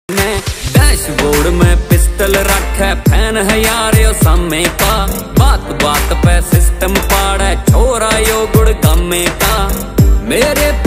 Dashboard में pistol रखे, fan है यार यो सामे का। बात बात पे सिस्टम पाड़े, छोरा यो गुड़ गमे का। मेरे